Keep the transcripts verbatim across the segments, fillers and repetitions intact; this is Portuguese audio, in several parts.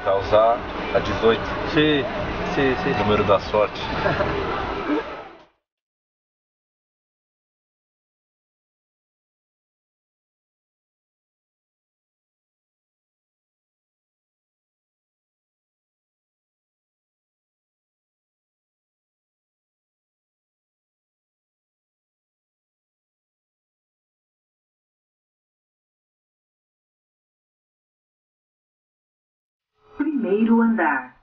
Pra usar a dezoito. Sim, sim, sim. Número da sorte. Primeiro andar.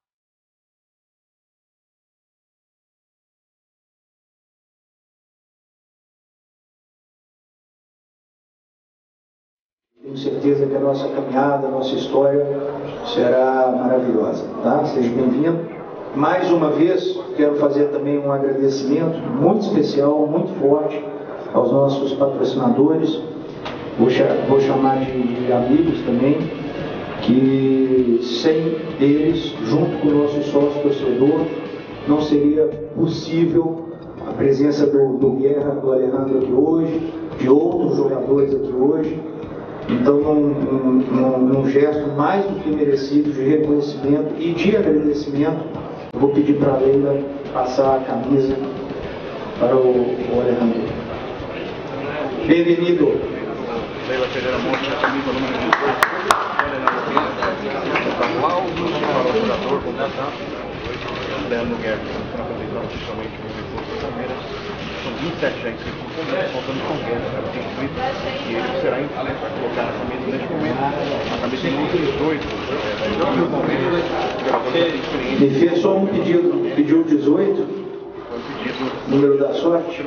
Tenho certeza que a nossa caminhada, a nossa história será maravilhosa, tá? Seja bem-vindo. Mais uma vez, quero fazer também um agradecimento muito especial, muito forte aos nossos patrocinadores. Vou, vou chamar de, de amigos também, que sem eles, junto com o nosso sócio torcedor, não seria possível a presença do, do Guerra, do Alejandro aqui hoje, de outros jogadores aqui hoje. Então, um, um, um gesto mais do que merecido de reconhecimento e de agradecimento, eu vou pedir para a Leila passar a camisa para o, o Alejandro. Bem-vindo. Leila Pereira Monte, a camisa número dezoito. Para o jogador, contratar. Leandro Guerra, na camisa oficialmente no reforço do Palmeiras. São vinte e sete já inscritos no Palmeiras, faltando São Guerra, cara, tem inscrito. E ele será inscrito para colocar na camisa neste momento. A camisa número dezoito. É, do Palmeiras. Me fez só um pedido, pediu dezoito. Foi um pedido. Número da sorte.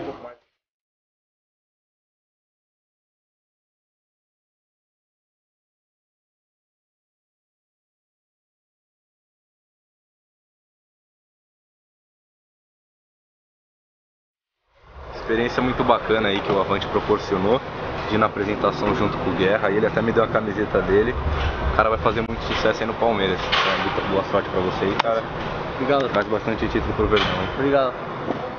Experiência muito bacana aí que o Avante proporcionou, de ir na apresentação junto com o Guerra, e ele até me deu a camiseta dele. O cara vai fazer muito sucesso aí no Palmeiras. Então, muita boa sorte pra você aí, cara. Obrigado. Traz bastante título pro Verdão, hein? Obrigado.